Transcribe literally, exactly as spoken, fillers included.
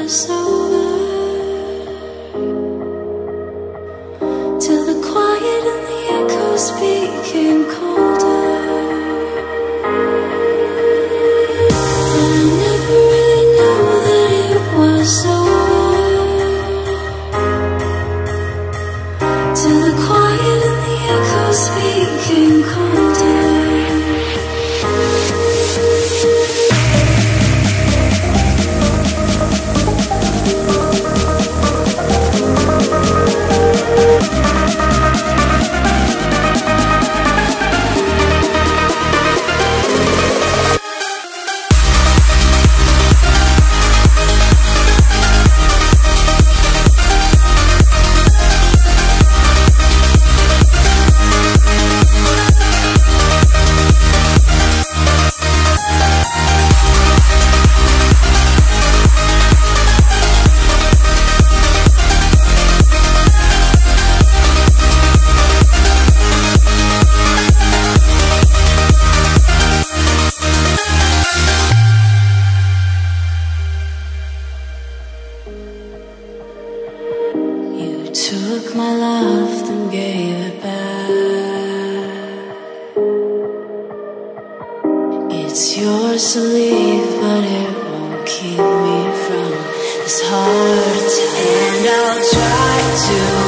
was over, till the quiet and the echoes became colder. And I never really knew that it was over, till the quiet and the echoes became colder. Took my love, then gave it back. It's yours to leave, but it won't keep me from this heart attack. And I'll try to